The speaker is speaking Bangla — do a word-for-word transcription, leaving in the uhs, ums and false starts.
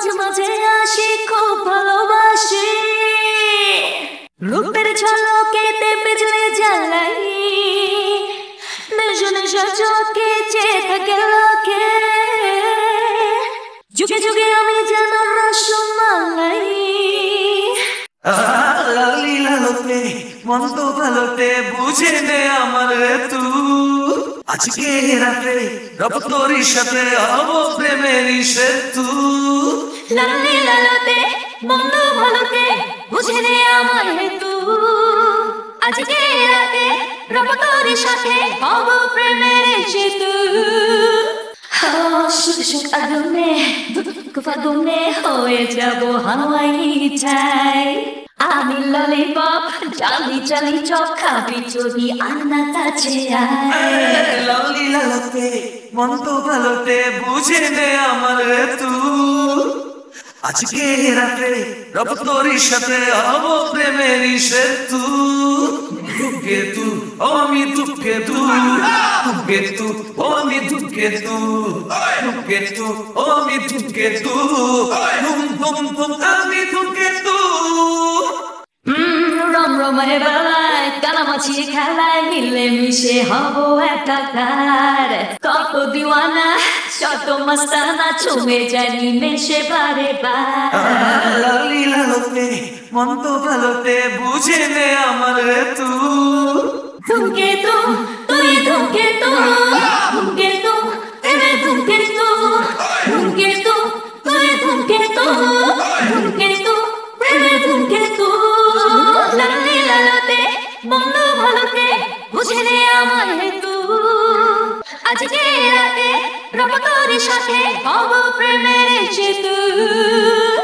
মাঝে মাঝে আসি খুব ভালোবাসি রূপের ঝলকেতে বিজলি জ্বালাই নেশা নেশা চোখে চেয়ে থাকে লোকে যুগে যুগে আমি যেন রসমালাই লালি লালতে মন তো ভালোতে বুঝে নে আমার তু আজকে রাতে রব তোর সাথে হব প্রেমের সেতু লালি লালতে মন তো ভালোতে বুঝে নে আমার তু আজকে রাতে রব তোর সাথে হব প্রেমের সেতু শুধু শুধু আগুনে দুঃখ ফাগুনে হয়ে যাব হাওয়াই চাই আমি ললিপপ চালি চালি চপ খাবি যদি আন্না কাছে আয় লালি লালতে মন তো ভালোতে বুঝে নে আমার তু আজকে রাতে রব তোর সাথে হব প্রেমের সেতু দুঃখে তু ও আমি দুঃখে তু দুঃখে তু ও আমি দুঃখে তু দুঃখে তু ও আমি দুঃখে তু তুম তুম তুম আমি দুঃখে তু রম রমের বেলায় কানামাছি খেলায় মিলে মিশে হব একাকার কত দিওয়ানা শত মস্তানা ছুঁয়ে জানি মেশে বারে বার লালি লালতে মন তো ভালোতে বুঝে নে আমার তু ধুমকে তু তুই ধুমকে তু ধুমকে তু এনে ধুমকে তু ধুমকে তু তুই ধুমকে তু ধুমকে তু এনে ধুমকে তু লালি লালতে মন ভালোতে বুঝে নে আমার তু আজকে রাতে রব তোর সাথে হব প্রেমের সেতু